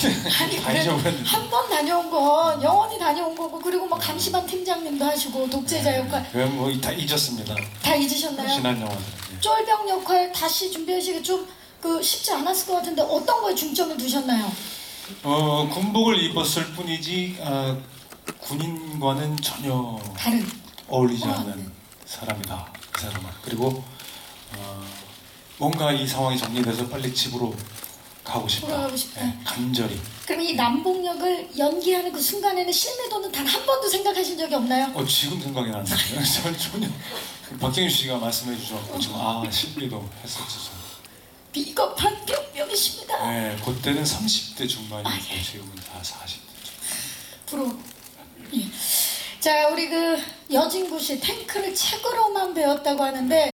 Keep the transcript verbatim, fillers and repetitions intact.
아니 다 그래도 잊어버렸는데. 한 번 다녀온 건 영원히 다녀온 거고, 그리고 뭐 감시반 팀장님도 하시고 독재자 역할 그건 뭐 다 잊었습니다. 다 잊으셨나요? 지난 영화들. 예. 쫄병 역할 다시 준비하시기 좀 그 쉽지 않았을 것 같은데 어떤 거에 중점을 두셨나요? 어 군복을 입었을 뿐이지 아, 군인과는 전혀 다른 어울리지 어, 않는 네. 사람이다. 그 사람은. 그리고 어, 뭔가 이 상황이 정리돼서 빨리 집으로 가고 싶다. 돌아가고 싶다. 예, 간절히. 그럼 이 남봉 역을 연기하는 그 순간에는 실미도는 단 한 번도 생각하신 적이 없나요? 어 지금 생각이 나는데 저는 전혀 박경유 씨가 말씀해 주셔서 지금 아 실비도 했었죠. 비겁한 병명이십니다. 네, 그때는 삼십 대 중반이고 아, 예. 지금은 다 사십 대. 부러워. 예. 자, 우리 그 여진구 씨 탱크를 책으로만 배웠다고 하는데